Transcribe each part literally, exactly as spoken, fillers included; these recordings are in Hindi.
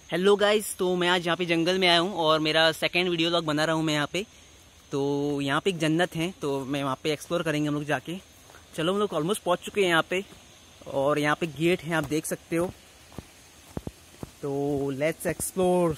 हेलो गाइस, तो मैं आज यहाँ पे जंगल में आया हूँ और मेरा सेकंड वीडियो लॉग बना रहा हूँ मैं यहाँ पे। तो यहाँ पे एक जन्नत है, तो मैं वहाँ पे एक्सप्लोर करेंगे हम लोग जाके। चलो, हम लोग ऑलमोस्ट पहुँच चुके हैं यहाँ पे और यहाँ पे गेट है, आप देख सकते हो। तो लेट्स एक्सप्लोर।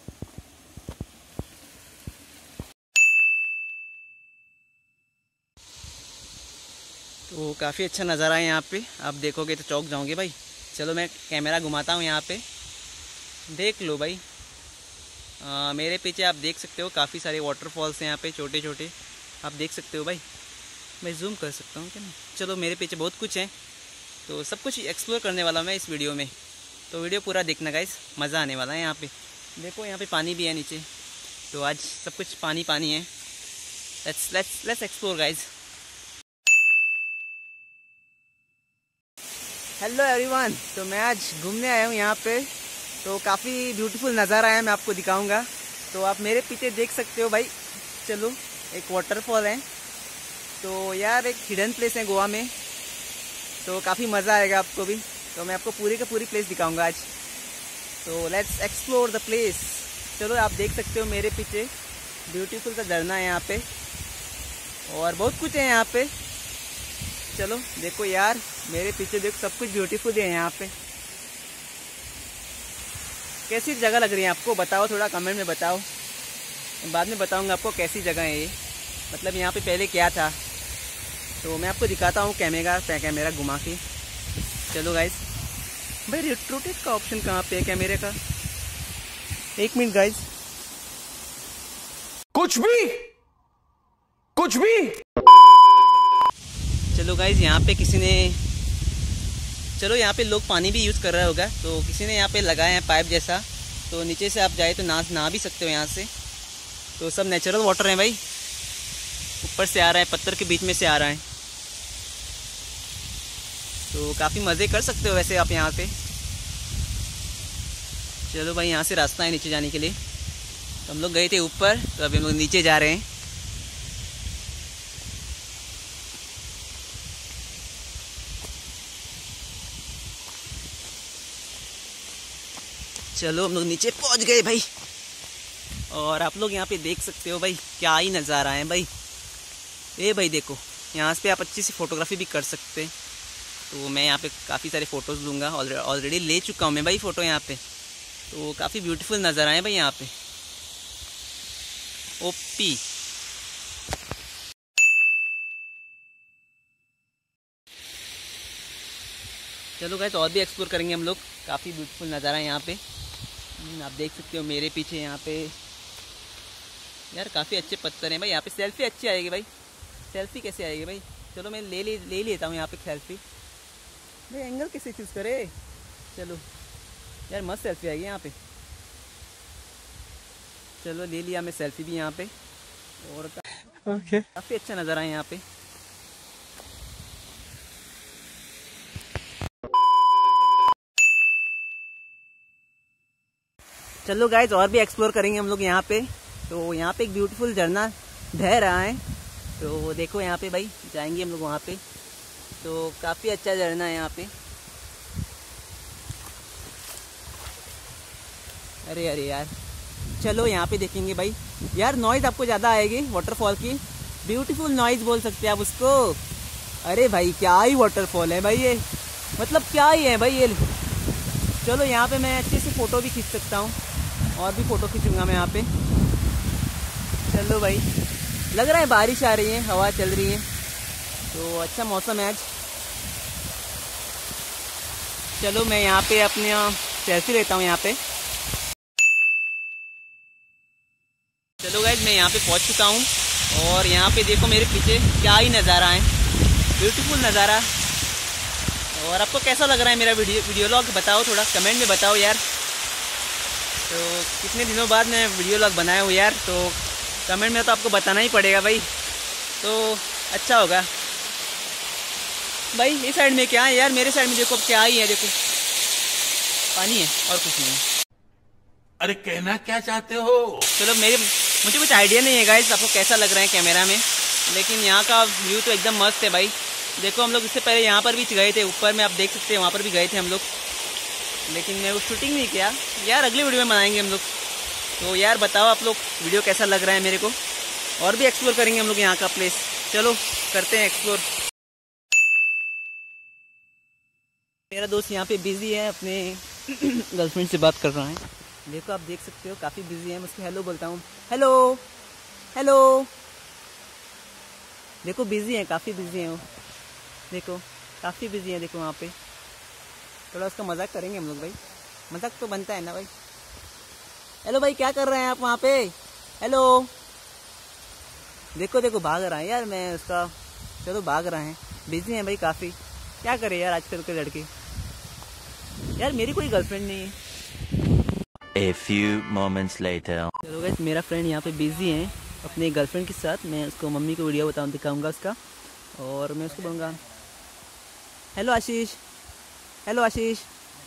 तो काफ़ी अच्छा नज़ारा है यहाँ पे, आप देखोगे तो चौंक जाओगे भाई। चलो मैं कैमरा घुमाता हूँ यहाँ पे, देख लो भाई। आ, मेरे पीछे आप देख सकते हो काफ़ी सारे वाटरफॉल्स हैं यहाँ पे, छोटे छोटे आप देख सकते हो भाई। मैं जूम कर सकता हूँ क्या नहीं? चलो, मेरे पीछे बहुत कुछ है, तो सब कुछ एक्सप्लोर करने वाला हूँ मैं इस वीडियो में। तो वीडियो पूरा देखना गाइस, मज़ा आने वाला है। यहाँ पे देखो, यहाँ पे पानी भी है नीचे, तो आज सब कुछ पानी पानी है। Let's let's let's explore guys. Hello everyone, तो मैं आज घूमने आया हूँ यहाँ पे। तो काफ़ी ब्यूटीफुल नज़ारा है, मैं आपको दिखाऊंगा। तो आप मेरे पीछे देख सकते हो भाई। चलो, एक वाटरफॉल है, तो यार एक हिडन प्लेस है गोवा में, तो काफ़ी मज़ा आएगा आपको भी। तो मैं आपको पूरी का पूरी प्लेस दिखाऊंगा आज। तो लेट्स एक्सप्लोर द प्लेस। चलो, आप देख सकते हो मेरे पीछे ब्यूटीफुल सा झरना है यहाँ पे, और बहुत कुछ है यहाँ पे। चलो देखो यार, मेरे पीछे देखो, सब कुछ ब्यूटीफुल है यहाँ पे। कैसी जगह लग रही है आपको, बताओ, थोड़ा कमेंट में बताओ। बाद में बताऊंगा आपको कैसी जगह है ये, मतलब यहाँ पे पहले क्या था। तो मैं आपको दिखाता हूँ कैमरा कैमरा घुमा के। चलो गाइस, भाई रोटेट का ऑप्शन कहाँ पे है कैमरे का? एक मिनट गाइस, कुछ भी कुछ भी चलो गाइस, यहाँ पे किसी ने, चलो यहाँ पे लोग पानी भी यूज़ कर रहा होगा, तो किसी ने यहाँ पे लगाया है पाइप जैसा, तो नीचे से आप जाए तो ना नहा भी सकते हो यहाँ से। तो सब नेचुरल वाटर है भाई, ऊपर से आ रहा है, पत्थर के बीच में से आ रहा है, तो काफ़ी मज़े कर सकते हो वैसे आप यहाँ पे। चलो भाई, यहाँ से रास्ता है नीचे जाने के लिए। तो हम लोग गए थे ऊपर, तो अभी हम लोग नीचे जा रहे हैं। चलो, हम लोग नीचे पहुंच गए भाई, और आप लोग यहाँ पे देख सकते हो भाई, क्या ही नज़ारा है भाई। ये भाई देखो, यहाँ पे आप अच्छी सी फोटोग्राफी भी कर सकते हैं। तो मैं यहाँ पे काफ़ी सारे फ़ोटोज़ लूँगा, ऑलरेडी ले चुका हूँ मैं भाई फ़ोटो यहाँ पे। तो काफ़ी ब्यूटीफुल नज़ारा है भाई यहाँ पे, ओपी। चलो गाइस, और भी एक्सप्लोर करेंगे हम लोग। काफ़ी ब्यूटीफुल नज़ारा है यहाँ पे, आप देख सकते हो मेरे पीछे यहाँ पे। यार काफ़ी अच्छे पत्थर हैं भाई यहाँ पे, सेल्फी अच्छी आएगी भाई। सेल्फी कैसे आएगी भाई? चलो मैं ले ले ले लेता हूँ यहाँ पे सेल्फी भाई। एंगल कैसे चूज़ करे? चलो यार, मस्त सेल्फी आएगी यहाँ पे। चलो ले लिया मैं सेल्फी भी यहाँ पे, और ओके काफ़ी अच्छा नज़ारा है यहाँ पे। चलो गाइज, और भी एक्सप्लोर करेंगे हम लोग यहाँ पे। तो यहाँ पे एक ब्यूटीफुल झरना बह रहा है, तो देखो यहाँ पे भाई, जाएंगे हम लोग वहाँ पे। तो काफ़ी अच्छा झरना है यहाँ पे। अरे अरे यार, चलो यहाँ पे देखेंगे भाई। यार नॉइज़ आपको ज़्यादा आएगी वाटरफॉल की, ब्यूटीफुल नॉइज़ बोल सकते हैं आप उसको। अरे भाई, क्या ही वाटरफॉल है भाई ये, मतलब क्या ही है भाई ये। चलो यहाँ पे मैं अच्छे से फ़ोटो भी खींच सकता हूँ, और भी फ़ोटो खींचूंगा मैं यहाँ पे। चलो भाई, लग रहा है बारिश आ रही है, हवा चल रही है, तो अच्छा मौसम है आज। चलो मैं यहाँ पे अपने सेल्फी लेता हूँ यहाँ पे। चलो गाइज, मैं यहाँ पे पहुँच चुका हूँ, और यहाँ पे देखो मेरे पीछे क्या ही नज़ारा है, ब्यूटीफुल नज़ारा। और आपको कैसा लग रहा है मेरा वीडियो वीडियो लॉग, बताओ, थोड़ा कमेंट में बताओ यार। तो कितने दिनों बाद मैं वीडियो लॉग बनाया हूँ यार, तो कमेंट में तो आपको बताना ही पड़ेगा भाई, तो अच्छा होगा भाई। इस साइड में क्या है यार, मेरे साइड में देखो क्या ही है, देखो पानी है और कुछ नहीं है। अरे कहना क्या चाहते हो? चलो, मेरे मुझे कुछ आइडिया नहीं है गाइस आपको कैसा लग रहा है कैमरा में, लेकिन यहाँ का व्यू तो एकदम मस्त है भाई। देखो, हम लोग इससे पहले यहाँ पर भी गए थे, ऊपर में आप देख सकते हैं, वहाँ पर भी गए थे हम लोग। लेकिन मैं वो शूटिंग नहीं किया यार, अगली वीडियो में बनाएंगे हम लोग। तो यार बताओ आप लोग वीडियो कैसा लग रहा है मेरे को, और भी एक्सप्लोर करेंगे हम लोग यहाँ का प्लेस। चलो करते हैं एक्सप्लोर। मेरा दोस्त यहाँ पे बिजी है, अपने गर्लफ्रेंड से बात कर रहा है। देखो आप देख सकते हो काफ़ी बिजी है। मैं उसको हेलो बोलता हूँ, हेलो हेलो। देखो बिजी है, काफ़ी बिजी है वो, देखो काफ़ी बिजी है। देखो वहाँ पे थोड़ा उसका मजाक करेंगे हम लोग भाई, मजाक तो बनता है ना भाई। हेलो भाई, क्या कर रहे हैं आप वहाँ पे? हेलो। देखो देखो भाग रहा है यार, मैं उसका, चलो भाग रहा है, बिजी है भाई काफ़ी। क्या करे यार आजकल के लड़के, यार मेरी कोई गर्लफ्रेंड नहीं है। A few moments later. चलो गाइस, मेरा फ्रेंड यहाँ पे बिजी है अपने गर्लफ्रेंड के साथ। मैं उसको मम्मी को वीडियो बताऊँ दिखाऊंगा उसका, और मैं उसको बोलूँगा hello Ashish, hello Ashish,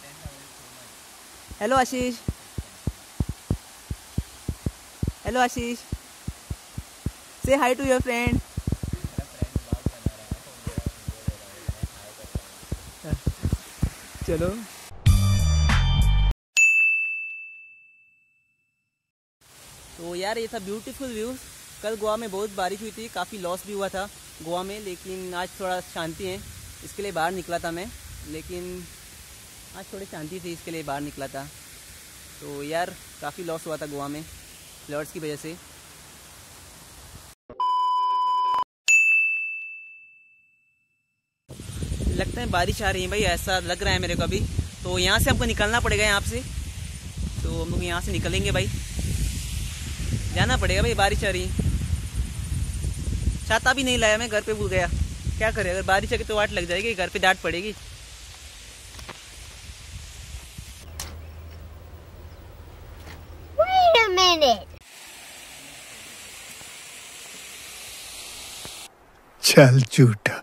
hello Ashish, hello Ashish, say hi to your friend. चलो तो यार ये था ब्यूटीफुल व्यूज़। कल गोवा में बहुत बारिश हुई थी, काफ़ी लॉस भी हुआ था गोवा में, लेकिन आज थोड़ा शांति है, इसके लिए बाहर निकला था मैं। लेकिन आज थोड़ी शांति थी, इसके लिए बाहर निकला था। तो यार काफ़ी लॉस हुआ था गोवा में फ्लड्स की वजह से। लगता है बारिश आ रही है भाई, ऐसा लग रहा है मेरे को अभी। तो यहाँ से हमको निकलना पड़ेगा यहाँ से, तो हम लोग यहाँ से निकलेंगे भाई, जाना पड़ेगा भाई, बारिश आ रही है। छाता भी नहीं लाया मैं, घर पे भूल गया। क्या करें, अगर बारिश आके तो वाट लग जाएगी, घर पे डांट पड़ेगी। Wait a minute. चल झूठा।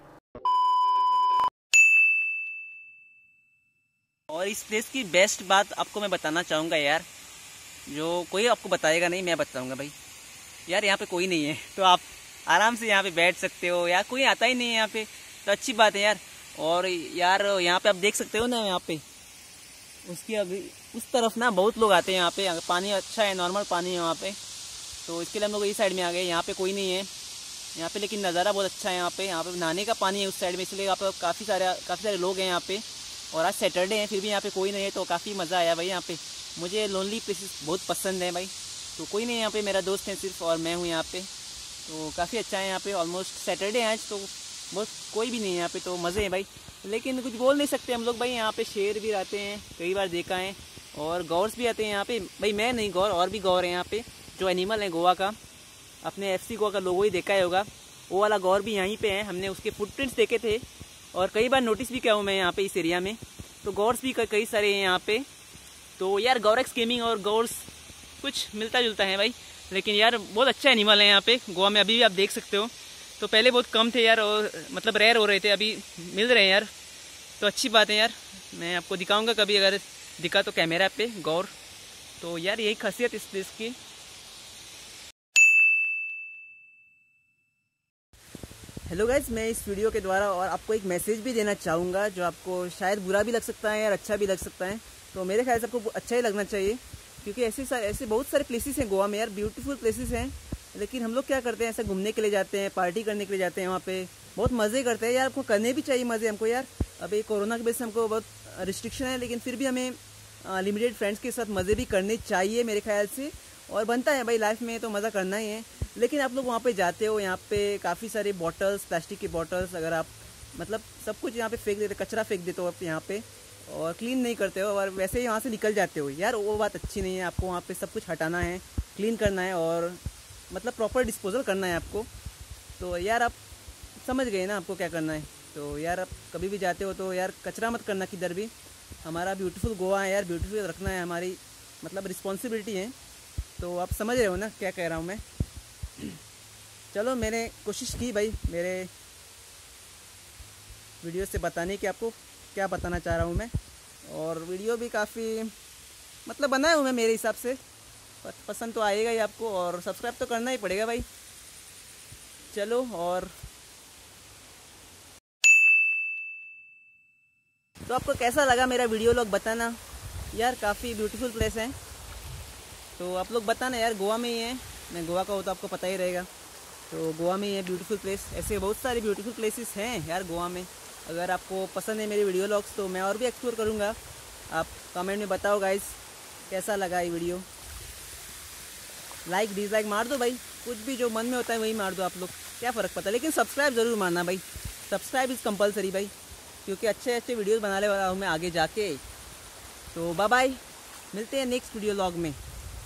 और इस प्लेस की बेस्ट बात आपको मैं बताना चाहूँगा यार, जो कोई आपको बताएगा नहीं, मैं बताऊँगा भाई। यार यहाँ पे कोई नहीं है, तो आप आराम से यहाँ पे बैठ सकते हो, यार कोई आता ही नहीं है यहाँ पे, तो अच्छी बात है यार। और यार यहाँ पे आप देख सकते हो ना, यहाँ पे उसकी अभी उस तरफ ना बहुत लोग आते हैं यहाँ पे, पानी अच्छा है, नॉर्मल पानी है वहाँ पे। तो इसके लिए हम लोग इस साइड में आ गए, यहाँ पे कोई नहीं है यहाँ पे, लेकिन नज़ारा बहुत अच्छा है यहाँ पे। यहाँ पे नहाने का पानी है उस साइड में, इसलिए यहाँ पे काफ़ी सारे काफ़ी सारे लोग हैं यहाँ पे। और आज सैटरडे है, फिर भी यहाँ पे कोई नहीं है, तो काफ़ी मज़ा आया भाई यहाँ पे। मुझे लोनली प्लेसेस बहुत पसंद है भाई। तो कोई नहीं यहाँ पे, मेरा दोस्त है सिर्फ और मैं हूँ यहाँ पे, तो काफ़ी अच्छा है यहाँ पे। ऑलमोस्ट सैटरडे है आज, तो बहुत कोई भी नहीं है यहाँ पे, तो मज़े हैं भाई। लेकिन कुछ बोल नहीं सकते हम लोग भाई, यहाँ पे शेर भी रहते हैं, कई बार देखा है, और गौर्स भी आते हैं यहाँ पे भाई। मैं नहीं, गौर और भी गौर है यहाँ पे, जो एनिमल है गोवा का, अपने एफ सी गोवा का लोगो ही देखा ही होगा, वो वाला गौर भी यहीं पे है। हमने उसके फुटप्रिंट्स देखे थे, और कई बार नोटिस भी किया हूँ मैं यहाँ पे इस एरिया में। तो गौर्स भी कई सारे हैं यहाँ पे। तो यार गौरेक्स गेमिंग और गौर्स कुछ मिलता जुलता है भाई, लेकिन यार बहुत अच्छा एनिमल है यहाँ पे गोवा में, अभी भी आप देख सकते हो। तो पहले बहुत कम थे यार, और मतलब रेयर हो रहे थे, अभी मिल रहे हैं यार, तो अच्छी बात है यार। मैं आपको दिखाऊंगा कभी, अगर दिखा तो कैमरा पे गौर। तो यार यही खासियत इस प्लेस की। हेलो गाइज, मैं इस वीडियो के द्वारा और आपको एक मैसेज भी देना चाहूँगा, जो आपको शायद बुरा भी लग सकता है यार, अच्छा भी लग सकता है। तो मेरे ख्याल से आपको अच्छा ही लगना चाहिए, क्योंकि ऐसे ऐसे बहुत सारे प्लेसेस हैं गोवा में यार, ब्यूटीफुल प्लेसेस हैं। लेकिन हम लोग क्या करते हैं, ऐसे घूमने के लिए जाते हैं, पार्टी करने के लिए जाते हैं, वहाँ पे बहुत मज़े करते हैं यार। आपको करने भी चाहिए मज़े हमको यार। अभी कोरोना की वजह से हमको बहुत रिस्ट्रिक्शन है, लेकिन फिर भी हमें लिमिटेड फ्रेंड्स के साथ मज़े भी करने चाहिए मेरे ख्याल से, और बनता है भाई लाइफ में, तो मज़ा करना ही है। लेकिन आप लोग वहाँ पे जाते हो, यहाँ पे काफ़ी सारे बॉटल्स, प्लास्टिक की बॉटल्स, अगर आप मतलब सब कुछ यहाँ पे फेंक देते, कचरा फेंक देते हो आप यहाँ पे, और क्लीन नहीं करते हो, और वैसे ही वहाँ से निकल जाते हो यार, वो बात अच्छी नहीं है। आपको वहाँ पे सब कुछ हटाना है, क्लीन करना है, और मतलब प्रॉपर डिस्पोजल करना है आपको। तो यार आप समझ गए ना आपको क्या करना है। तो यार आप कभी भी जाते हो तो यार कचरा मत करना किधर भी। हमारा ब्यूटीफुल गोवा है यार, ब्यूटीफुल रखना है हमारी मतलब रिस्पॉन्सिबिलिटी है। तो आप समझ रहे हो ना क्या कह रहा हूँ मैं। चलो मैंने कोशिश की भाई मेरे वीडियो से बताने की, आपको क्या बताना चाह रहा हूँ मैं। और वीडियो भी काफ़ी मतलब बनाया हूँ मैं मेरे हिसाब से, पसंद तो आएगा ही आपको, और सब्सक्राइब तो करना ही पड़ेगा भाई। चलो, और तो आपको कैसा लगा मेरा वीडियो, लोग बताना। यार काफ़ी ब्यूटीफुल प्लेस है। तो आप लोग बताना यार, गोवा में ही है, मैं गोवा का हो तो आपको पता ही रहेगा। तो गोवा में ही है ब्यूटीफुल प्लेस। ऐसे बहुत सारे ब्यूटीफुल प्लेसेस हैं यार गोवा में। अगर आपको पसंद है मेरे वीडियो लॉग्स तो मैं और भी एक्सप्लोर करूँगा। आप कमेंट में बताओ गाइस कैसा लगा ये वीडियो। लाइक डिसलाइक मार दो भाई, कुछ भी जो मन में होता है वही मार दो आप लोग, क्या फ़र्क पड़ता है। लेकिन सब्सक्राइब ज़रूर मारना भाई, सब्सक्राइब इज़ कंपलसरी भाई, क्योंकि अच्छे अच्छे वीडियोस बनाने वाला हूँ मैं आगे जाके। तो बाय बाय, मिलते हैं नेक्स्ट वीडियो लॉग में।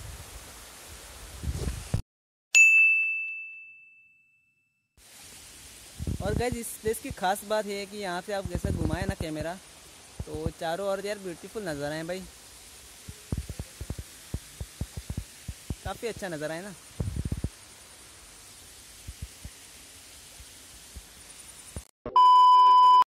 और गाइस इस प्लेस की खास बात है कि यहाँ से आप जैसा घुमाए ना कैमरा तो चारों ओर यार ब्यूटीफुल नज़ारा है भाई, काफ़ी अच्छा नज़ारा है ना।